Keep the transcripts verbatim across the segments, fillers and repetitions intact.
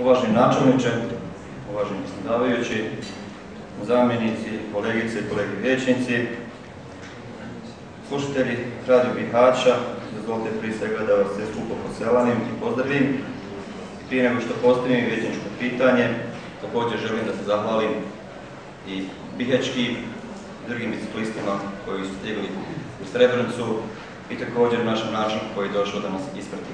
Uvaženi načelniče, uvaženi predsjedavajući, zamjenici, kolegice i kolege vijećnici, slušatelji Radio Bihaća, dozvolite prije svega da vas sve skupo poselanim i pozdravim. Prije nego što postavim vijećničko pitanje, također želim da se zahvalim i bihaćkim i drugim biciklistima koji su stigli u Srebrenicu i također našem načinu koji je došao da nas isprati.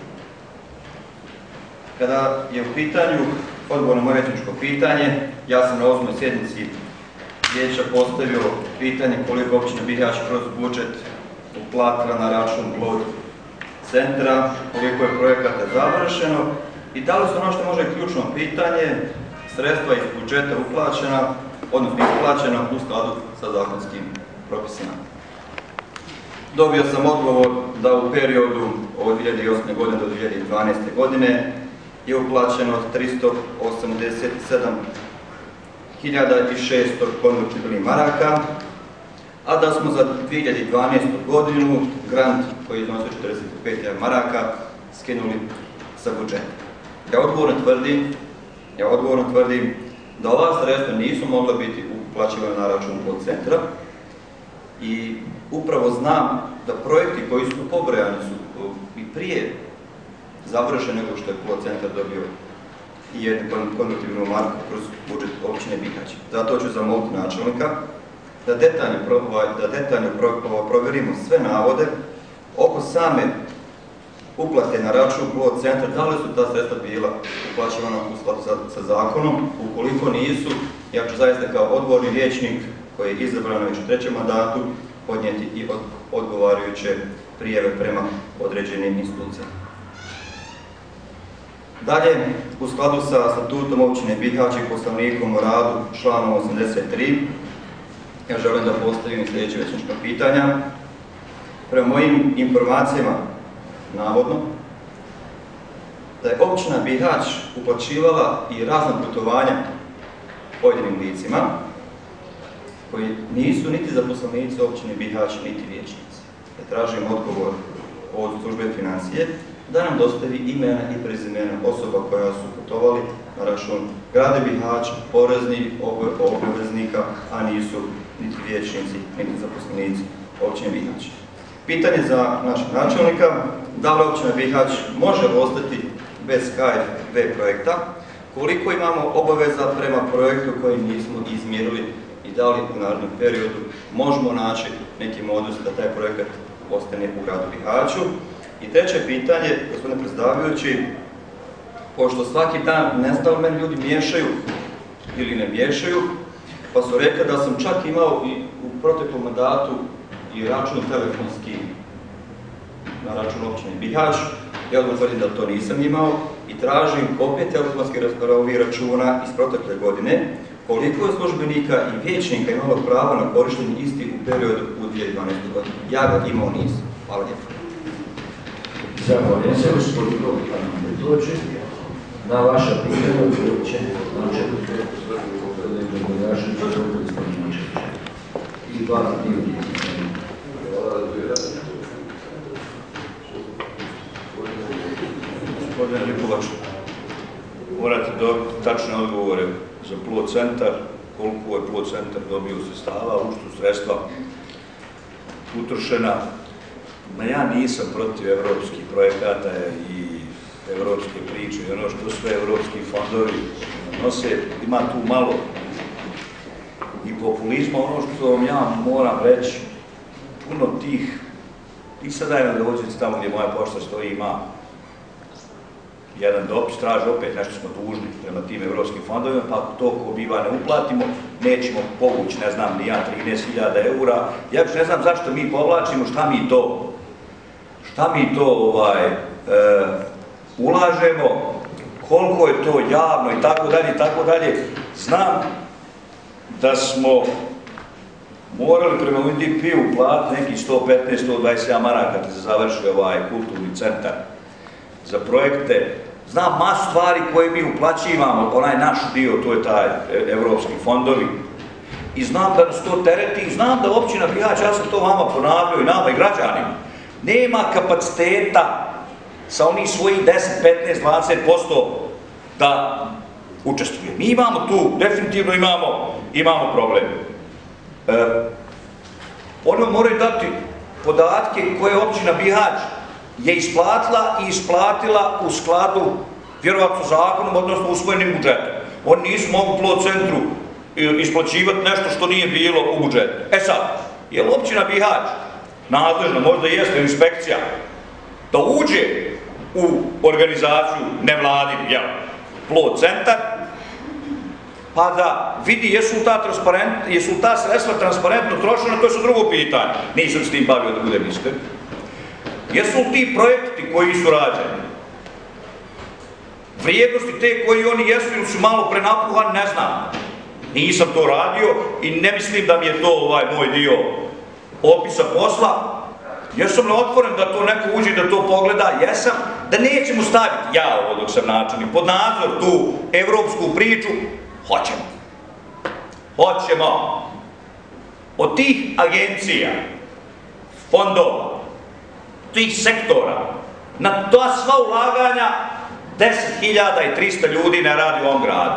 Kada je u pitanju odgovor na moje vijećničko pitanje, ja sam na osmoj sjednici vijeća postavio pitanje koliko općina Bihać kroz budžet uplatila na račun Blod centra, koliko je projekata završeno i da li su ono što može ključno pitanje, sredstva iz budžeta uplaćena, odnosno isplaćena u skladu sa zakonskim propisima. Dobio sam odgovor da u periodu od dvije hiljade osme. godine do dvije hiljade dvanaeste. godine je uplaćeno tristo osamdeset sedam hiljada šesto konvertibilnih maraka, a da smo za dvije hiljade dvanaestu. godinu grant koji iznosio četrdeset pet hiljada maraka skinuli sa budžeta. Ja odgovorno tvrdim, ja odgovorno tvrdim da ova sredstva nisu mogla biti uplaćivana na račun Blod centra i upravo znam da projekti koji su pobrojani su i prije završeni nego što je Blod centar dobio i jednu konvertibilnu marku kroz budžet općine Bihać. Zato ću zamoliti načelnika da detaljno, da detaljno provjerimo sve navode oko same uplate na račun Blod centra, da li su ta sredstva bila uplaćivana u skladu sa, sa zakonom. Ukoliko nisu, ja ću zaista kao odgovorni vijećnik koji je izabran već u trećem mandatu podnijeti i od, odgovarajuće prijave prema određenim institucijama. Dalje, u skladu sa statutom općine Bihać i poslovnikom o radu članom osamdeset tri, ja želim da postavim sljedeće vijećnička pitanja. Prema mojim informacijama, navodno, da je općina Bihać uplaćivala i razna putovanja pojedinim licima koji nisu niti zaposlenici općine Bihać, niti vijećnici. Ja tražim odgovor od službe financije da nam dostavi imena i prezimena osoba koja su putovali na račun grada Bihać, poreznih obveznika, a nisu niti vijećnici, niti zaposlenici općine Bihać. Pitanje za našeg načelnika, da li općina Bihać može ostati bez K F V projekta, koliko imamo obaveza prema projektu koji nismo izmjerili i da li u narednom periodu možemo naći neki modus da taj projekat ostane u gradu Bihaću. I treće pitanje, gospodine predsjedavajući, pošto svaki dan ne znam meni ljudi miješaju ili ne miješaju, pa su rekli da sam čak imao i u proteklom mandatu i račun telefonski na račun općine Bihać. Ja odmah tvrdim da to nisam imao i tražim opet telefonski računa iz protekle godine koliko je službenika i vijećnika imalo pravo na korištenje isti u periodu u dvije hiljade dvanaestoj. godini. Ja ga imao nisam. Hvala lijepo. Zahvaljujem se, gospodinu Petroviću. Na vaša pitanja odgovorit će načelnik kolega Bojašević i gospodin Mičević. I dva aktivni. Gospodine Nikolač, morate dobiti tačne odgovore za Blod centar, koliko je Blod centar dobio sredstava, u što sredstva utrošena. Ma ja nisam protiv evropskih projekata i evropske priče i ono što sve evropski fondovi nose, ima tu malo i populizma. Ono što vam ja moram reći, puno tih, i sada je da dođete tamo gdje moja pošta stoji, ima jedan dopis, traži opet nešto smo dužni prema tim evropskim fondovima, pa ako to ko biva ne uplatimo, nećemo povući, ne znam, ni ja, trinaest hiljada eura. Ja još ne znam zašto mi povlačimo, šta mi to, šta mi to ovaj, e, ulažemo, koliko je to javno i tako dalje i tako dalje. Znam da smo morali prema U N D P-u platiti nekih sto petnaest do sto dvadeset jedan maraka da se završi ovaj kulturni centar za projekte. Znam masu stvari koje mi uplaćivamo, onaj naš dio, to je taj evropski fondovi. I znam da nas to tereti, i znam da općina Bihać, ja sam to vama ponavljao i nama i građanima, nema kapaciteta sa onih svojih deset, petnaest, dvadeset posto da učestvuje. Mi imamo tu, definitivno imamo, imamo problem. E, oni moraju dati podatke koje općina Bihać je isplatila i isplatila u skladu, vjerovatno zakonom, odnosno usvojenim budžetom. Oni nisu mogli Plod centru isplaćivati nešto što nije bilo u budžetu. E sad, je li općina Bihać nadležna, možda jeste inspekcija, da uđe u organizaciju nevladin, jel, Plod centar, pa da vidi jesu ta, jesu ta sredstva transparentno trošena, to je su drugo pitanje. Nisam s tim bavio, da budem iskren. Jesu ti projekti koji su rađeni? Vrijednosti te koji oni jesu ili su malo prenapuhani, ne znam. Nisam to radio i ne mislim da mi je to ovaj moj dio opisa posla. Jesam li otvoren da to neko uđe da to pogleda? Jesam. Da nećemo staviti, ja ovo dok sam načelnik, pod nadzor tu evropsku priču, hoćemo. Hoćemo. Od tih agencija, fondova, tih sektora, na ta sva ulaganja deset hiljada trista ljudi ne radi u ovom gradu.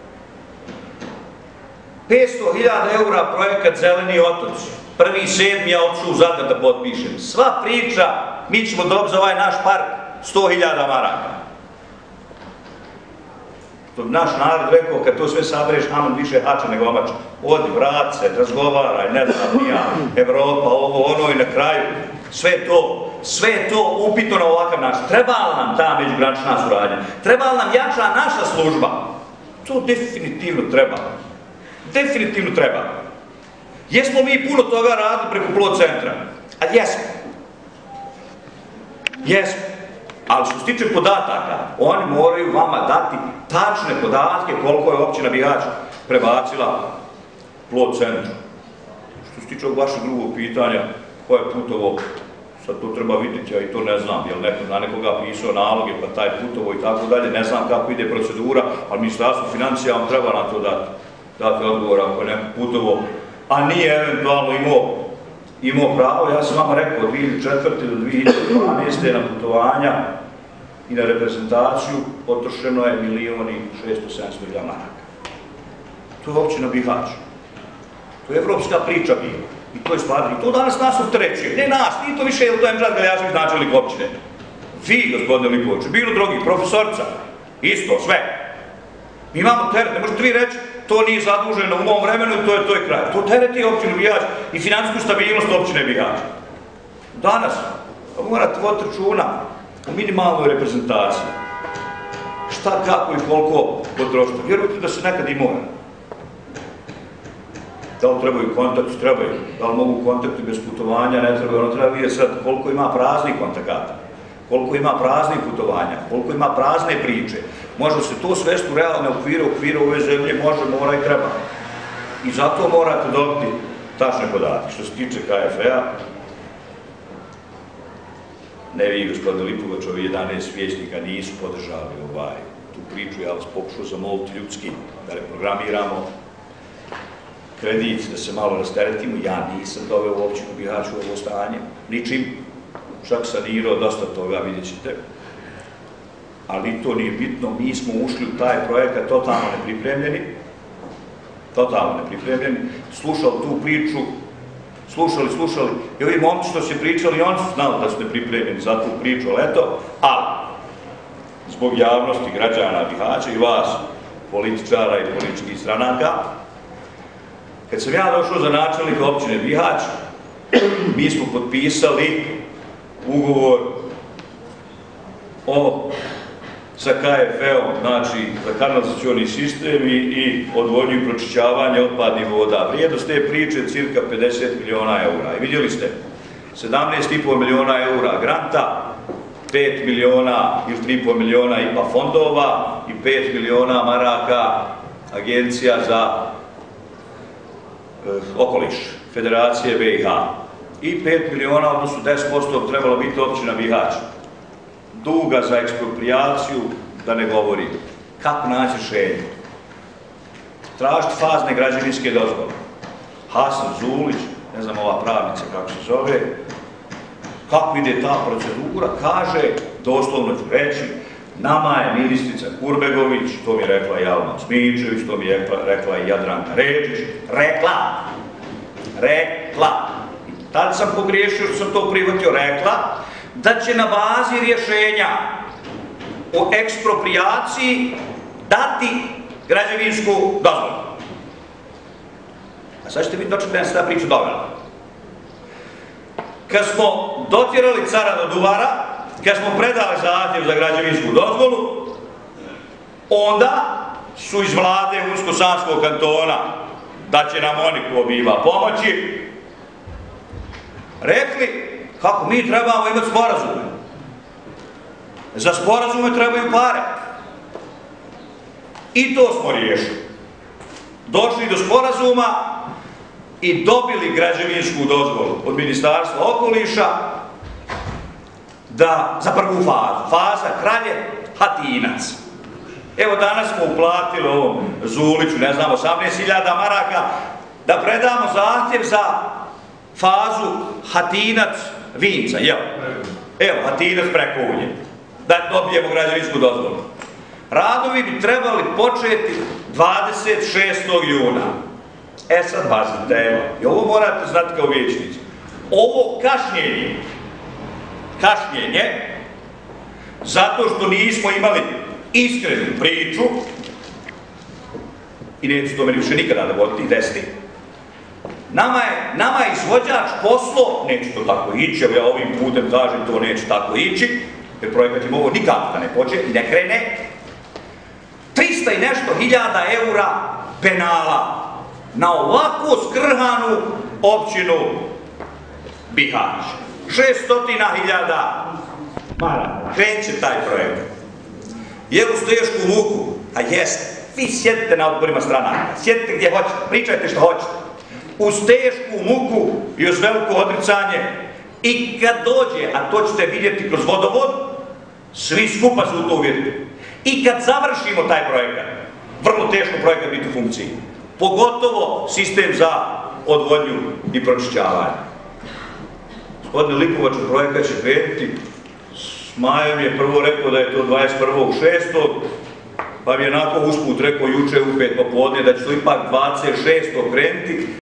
petsto hiljada eura projekat Zeleni otoci. Prvi sedmi ja odšao u Zadar da potpišem. Sva priča, mi ćemo dobiti za ovaj naš park sto hiljada maraka. To bi naš narod rekao, kad to sve sabereš, naman više hača nego omača. Odi, vrat se, razgovaraj, ne znam, nija, Evropa, ovo, ono i na kraju. Sve to, sve to upitno na ovakav način. Treba li nam ta međugranična suradnja? Treba li nam jača naša služba? To definitivno treba. Definitivno treba. Jesmo mi puno toga radili preko Plod centra? A jesmo. Jesmo. Ali što se tiče podataka, oni moraju vama dati tačne podatke koliko je općina Bihać prebacila Plod centru. Što se tiče ovog vašeg drugog pitanja, ko je putovo, sad to treba vidjeti, ja i to ne znam, jel neko na nekoga pisao naloge, pa taj putovo i tako dalje, ne znam kako ide procedura, ali Ministarstvo financija vam treba na to dati, dati odgovor ako je neko putovo, a nije eventualno imao, imao pravo. Ja sam vam rekao, od dvije hiljade četvrte do dvije hiljade dvanaeste na putovanja i na reprezentaciju potrošeno je milion i šesto sedamsto hiljada maraka. To je općina Bihać. To je evropska priča bila. I to je stvar, i to danas nas opterećuje. Ne nas, nije to više, jer to je Emžad Galjašević, načelnik općine. Vi, gospodine Lipoviću, bilo drugi, profesorca, isto, sve. Mi imamo teret, ne možete vi reći, to nije zaduženo u mom vremenu i to je, to je kraj. To tereti općinu Bihać i financijsku stabilnost općine Bihać. Danas, morate voditi računa o minimalnoj reprezentaciji. Šta, kako i koliko potrošite. Vjerujte da se nekad i mora. Da li trebaju kontakti? Trebaju. Da li mogu kontakti bez putovanja? Ne trebaju. Ono treba vidjeti sad koliko ima praznih kontakata, koliko ima praznih putovanja, koliko ima prazne priče. Može se to svesti u realne okvire, okvire ove zemlje, može, mora i treba. I zato morate dobiti tačne podatke. Što se tiče K F E-a, ne vi, gospodine Lipović, ovi jedanaest vijećnika nisu podržali ovaj, tu priču. Ja vas pokušao zamoliti ljudski da reprogramiramo kredit, da se malo rasteretimo. Ja nisam doveo u općinu Bihać u ovo stanje, ničim, čak sanirao dosta toga, vidjet ćete. Ali to nije bitno, mi smo ušli u taj projekat totalno nepripremljeni, totalno nepripremljeni, slušali tu priču, slušali, slušali, i ovi momci što se pričali, oni su znali da su nepripremljeni za tu priču, ali eto, ali, zbog javnosti građana Bihaća i vas, političara i političkih stranaka, kad sam ja došao za načelnika općine Bihać, mi smo potpisali ugovor o sa K F E-om, znači za kanalizacioni sistem i odvodnju i pročišćavanje otpadnih voda. Vrijednost te priče je cirka pedeset miliona eura. I vidjeli ste, sedamnaest i po miliona eura granta, pet miliona ili tri i po miliona I P A fondova i pet miliona maraka agencija za okoliš, Federacije B i H. I pet miliona, odnosno deset posto trebalo biti općina Bihać. Duga za eksproprijaciju, da ne govorim. Kako naći rješenje? Tražiti fazne građevinske dozvole. Hasan Zulić, ne znam ova pravnica kako se zove, kako ide ta procedura, kaže, doslovno ću reći, Nama je ministrica Kurbegović, to mi je rekla i Alma Smičević, to mi je rekla, rekla i Jadranka Rečić, rekla, rekla, tad sam pogriješio što sam to prihvatio, rekla, da će na bazi rješenja o eksproprijaciji dati građevinsku dozvolu. A sad ćete biti dočekati da nam se ta priča dovela. Kad smo dotjerali cara do duvara, kad smo predali zahtjev za građevinsku dozvolu, onda su iz vlade Unsko-Sanskog kantona, da će nam oni ko biva pomoći, rekli kako mi trebamo imati sporazume. Za sporazume trebaju pare. I to smo riješili. Došli do sporazuma i dobili građevinsku dozvolu od Ministarstva okoliša da, za prvu fazu, faza Kralje Hatinac. Evo danas smo uplatili ovom Zuliću, ne znam, osamnaest hiljada maraka, da predamo zahtjev za fazu Hatinac Vinca, jel? Evo, Hatinac preko Unje, da dobijemo građevinsku dozvolu. Radovi bi trebali početi dvadeset šestog juna. E sad, pazite, evo, i ovo morate znati kao vijećnici. Ovo kašnjenje, kašnjenje, zato što nismo imali iskrenu priču, i neću to meni više nikada da voditi i desiti, nama je, nama je izvođač poslo, neće to tako ići, evo ja ovim putem kažem to neće tako ići, jer projekat im ovo nikako da ne pođe i ne krene, trista i nešto hiljada eura penala na ovako skrhanu općinu Bihać. šestotina hiljada maraka. Kreće taj projekat. Je uz tešku muku, a jeste, vi sjedite na odborima stranaka, sjedite gdje hoćete, pričajte što hoćete. Uz tešku muku i uz veliko odricanje i kad dođe, a to ćete vidjeti kroz vodovod, svi skupa su u to uvjerili. I kad završimo taj projekat, vrlo teško projekat biti u funkciji, pogotovo sistem za odvodnju i pročišćavanje. Gospodine Likovaču, projekat će krenuti, s Majom je prvo rekao da je to dvadeset prvog šestog pa mi je onako usput rekao juče u pet popodne da će to ipak dvadeset šestog krenuti.